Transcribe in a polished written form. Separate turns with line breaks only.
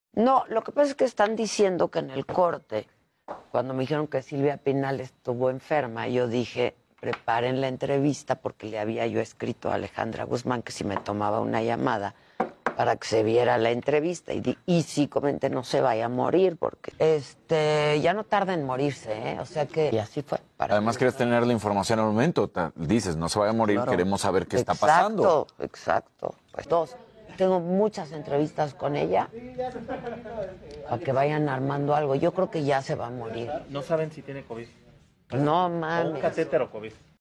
No, lo que pasa es que están diciendo que en el corte, cuando me dijeron que Silvia Pinal estuvo enferma, yo dije, preparen la entrevista porque le había yo escrito a Alejandra Guzmán que si me tomaba una llamada para que se viera la entrevista. Y sí, comenté, no se vaya a morir porque ya no tarda en morirse, ¿eh? O sea que... Y así fue.
Además quieres tener la información al momento. Dices, no se vaya a morir,
Claro.
queremos saber qué está pasando.
Exacto. Pues dos. Tengo muchas entrevistas con ella para que vayan armando algo. Yo creo que ya se va a morir.
No saben si tiene COVID.
No
O un
mames.
catéter o COVID.